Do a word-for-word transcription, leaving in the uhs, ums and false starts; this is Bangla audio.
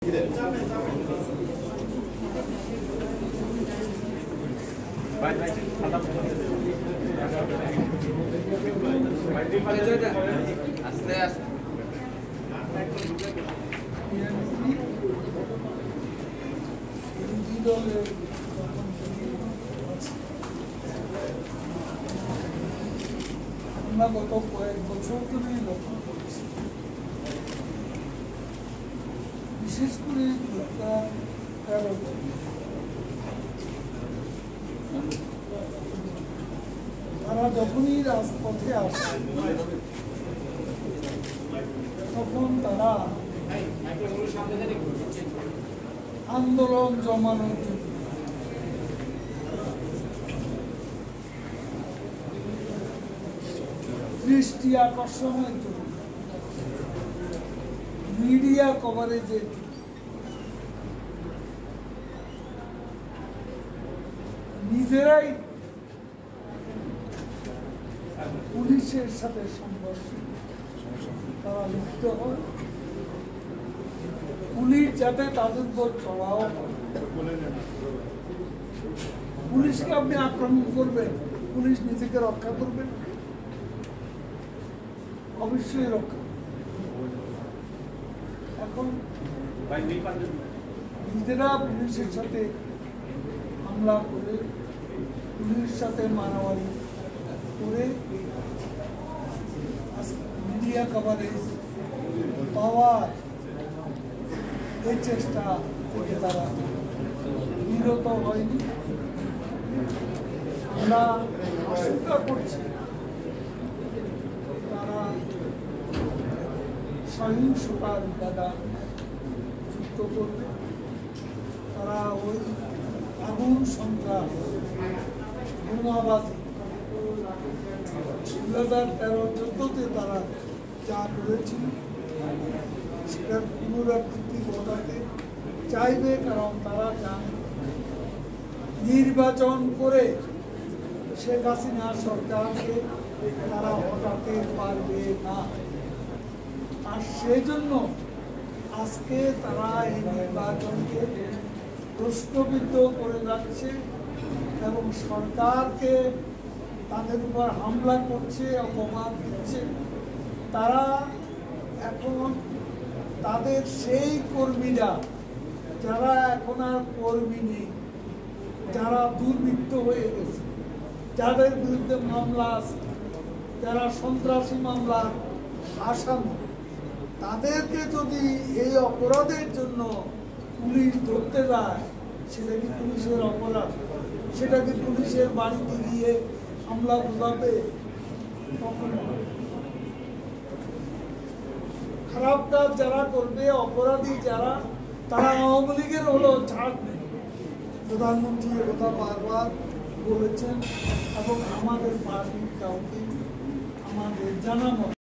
আস্তে আস্তে আমরা গত কয়েক বছর ধরে লক্ষ্য করছি, বিশেষ করে তারা যখনই রাজপথে আসে তখন তারা আন্দোলন জমানোর জন্য দৃষ্টি আকর্ষণের জন্য মিডিয়া কভারেজের নিজেরাই পুলিশের সাথে সংঘর্ষে তারা লিপ্ত হয়, পুলিশ যাতে তাদের উপর চড়াও হয়। পুলিশকে আপনি আক্রমণ করবেন, পুলিশ নিজেকে রক্ষা করবেন, অবশ্যই রক্ষা। এখন নিজেরা পুলিশের সাথে হামলা করে, পুলিশের সাথে মারামারি করে মিডিয়া কভারেজ পাওয়ার এই চেষ্টা থেকে তারা বিরত হয়নি। আমরা আশঙ্কা করছি তারা সহিংসতার উপাদান যুক্ত করবে, তারা ওই আগুন সন্ত্রাস বোমাবাজি দুই হাজার তেরো চোদ্দতে তারা যা করেছিল সেটার পুনরাবৃত্তি ঘটাতে চাইবে, কারণ তারা জানে নির্বাচন করে শেখ হাসিনা সরকারকে তারা হটাতে পারবে না। আর সেজন্য আজকে তারা এই নির্বাচনকে প্রশ্নবিদ্ধ করে যাচ্ছে এবং সরকারকে তাদের উপর হামলা করছে, অপমান দিচ্ছে। তারা এখন তাদের সেই কর্মীরা যারা এখন আর কর্মী নেই, যারা দুর্বৃত্ত হয়ে গেছে, যাদের বিরুদ্ধে মামলা আছে, যারা সন্ত্রাসী মামলার আসামি, তাদেরকে যদি এই অপরাধের জন্য পুলিশ ধরতে যায়, সেটা কি পুলিশের অপরাধ? সেটা কি পুলিশের বাড়িতে গিয়ে হামলা বোঝাবে? খারাপ কাজ যারা করবে, অপরাধী যারা, তারা আওয়ামী লীগের হলেও ছাড় নেই। প্রধানমন্ত্রী কথা বারবার বলেছেন এবং আমাদের পার্টির কাউকে আমাদের জানানো